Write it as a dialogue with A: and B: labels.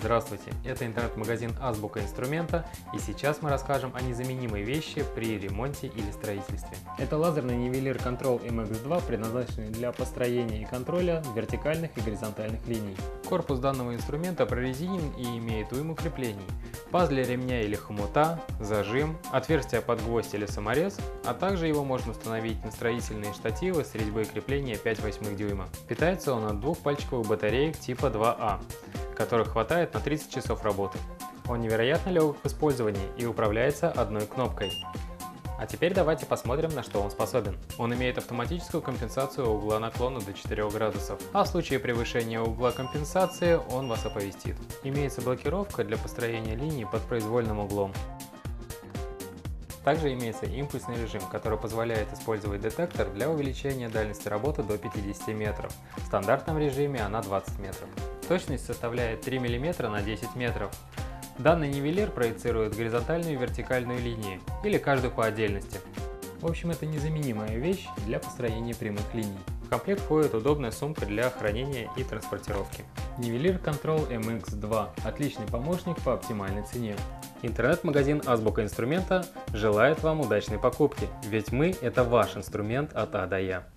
A: Здравствуйте, это интернет-магазин Азбука Инструмента, и сейчас мы расскажем о незаменимой вещи при ремонте или строительстве. Это лазерный нивелир Control MX2, предназначенный для построения и контроля вертикальных и горизонтальных линий. Корпус данного инструмента прорезинен и имеет уйму креплений: паз для ремня или хомута, зажим, отверстие под гвоздь или саморез, а также его можно установить на строительные штативы с резьбой крепления 5/8 дюйма. Питается он от двух пальчиковых батареек типа 2А, которых хватает на 30 часов работы. Он невероятно легок в использовании и управляется одной кнопкой. А теперь давайте посмотрим, на что он способен. Он имеет автоматическую компенсацию угла наклона до 4 градусов, а в случае превышения угла компенсации он вас оповестит. Имеется блокировка для построения линий под произвольным углом. Также имеется импульсный режим, который позволяет использовать детектор для увеличения дальности работы до 50 метров. В стандартном режиме она 20 метров. Точность составляет 3 мм на 10 метров. Данный нивелир проецирует горизонтальную и вертикальную линии, или каждую по отдельности. В общем, это незаменимая вещь для построения прямых линий. В комплект входит удобная сумка для хранения и транспортировки. Нивелир Control MX2 – отличный помощник по оптимальной цене. Интернет-магазин Азбука Инструмента желает вам удачной покупки, ведь мы – это ваш инструмент от А до Я.